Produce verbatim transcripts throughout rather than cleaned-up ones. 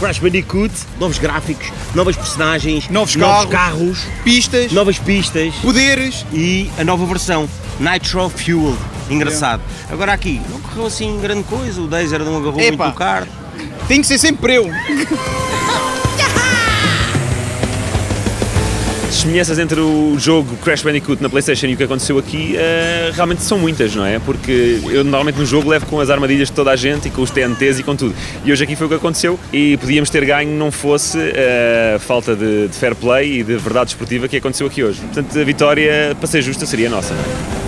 Crash Bandicoot, novos gráficos, novas personagens, novos, novos carros, carros, pistas, novas pistas, poderes e a nova versão, Nitro Fuel. Engraçado. Yeah. Agora aqui, não correu assim grande coisa, o Daisy não agarrou Epa, muito o kart. Tem que ser sempre eu. As semelhanças entre o jogo Crash Bandicoot na PlayStation e o que aconteceu aqui uh, realmente são muitas, não é? Porque eu normalmente no jogo levo com as armadilhas de toda a gente e com os T N Ts e com tudo. E hoje aqui foi o que aconteceu e podíamos ter ganho não fosse a uh, falta de, de fair play e de verdade esportiva que aconteceu aqui hoje. Portanto, a vitória, para ser justa, seria nossa, não é?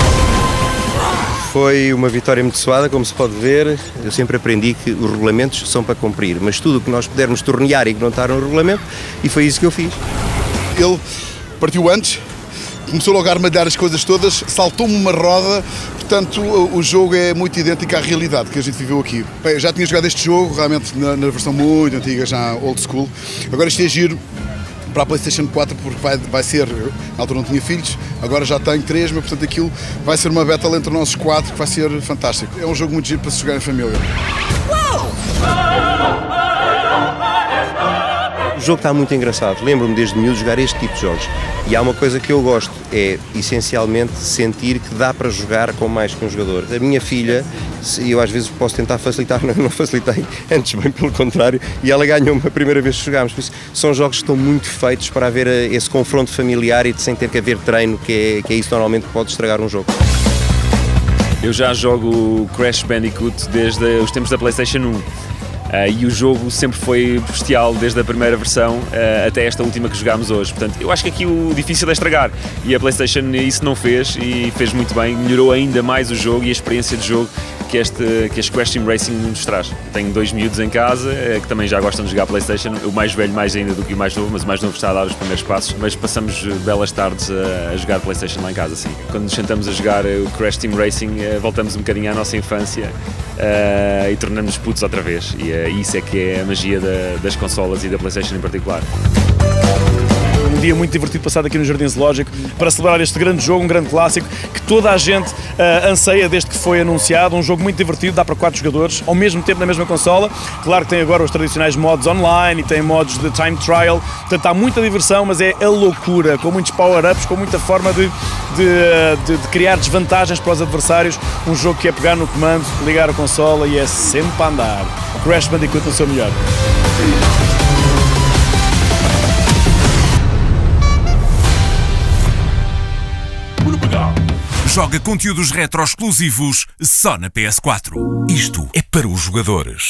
Foi uma vitória muito suada, como se pode ver. Eu sempre aprendi que os regulamentos são para cumprir, mas tudo o que nós pudermos tornear e que não está no regulamento, e foi isso que eu fiz. Ele partiu antes, começou logo a armadilhar as coisas todas, saltou-me uma roda, portanto o jogo é muito idêntico à realidade que a gente viveu aqui. Bem, eu já tinha jogado este jogo, realmente na, na versão muito antiga, já old school. Agora isto é giro para a PlayStation quatro, porque vai, vai ser, na altura não tinha filhos, agora já tenho três, mas portanto aquilo vai ser uma battle entre nós quatro que vai ser fantástico. É um jogo muito giro para se jogar em família. O jogo está muito engraçado, lembro-me desde miúdo jogar este tipo de jogos e há uma coisa que eu gosto, é essencialmente sentir que dá para jogar com mais que um jogador. A minha filha, eu às vezes posso tentar facilitar, mas não facilitei, antes bem pelo contrário, e ela ganhou-me a primeira vez que jogámos. Por isso, são jogos que estão muito feitos para haver esse confronto familiar e de sem ter que haver treino, que é, que é isso normalmente que pode estragar um jogo. Eu já jogo Crash Bandicoot desde os tempos da PlayStation um. Uh, e o jogo sempre foi bestial desde a primeira versão uh, até esta última que jogámos hoje. Portanto, eu acho que aqui o difícil é estragar e a PlayStation isso não fez e fez muito bem, melhorou ainda mais o jogo e a experiência de jogo que este, que este Crash Team Racing nos traz. Tenho dois miúdos em casa uh, que também já gostam de jogar PlayStation, o mais velho mais ainda do que o mais novo, mas o mais novo está a dar os primeiros passos, mas passamos belas tardes a, a jogar PlayStation lá em casa, sim. Quando nos sentamos a jogar o Crash Team Racing uh, voltamos um bocadinho à nossa infância uh, e tornamos-nos putos outra vez. E, uh, isso é que é a magia da, das consolas e da PlayStation em particular. Um dia muito divertido passado aqui no Jardim Zoológico para celebrar este grande jogo, um grande clássico que toda a gente uh, anseia desde que foi anunciado. Um jogo muito divertido, dá para quatro jogadores ao mesmo tempo na mesma consola. Claro que tem agora os tradicionais modos online e tem modos de time trial, portanto há muita diversão, mas é a loucura, com muitos power-ups, com muita forma de, de, de, de criar desvantagens para os adversários. Um jogo que é pegar no comando, ligar a consola e é sempre para andar. Crash Bandicoot no seu melhor. Joga conteúdos retro exclusivos só na P S quatro. Isto é para os jogadores.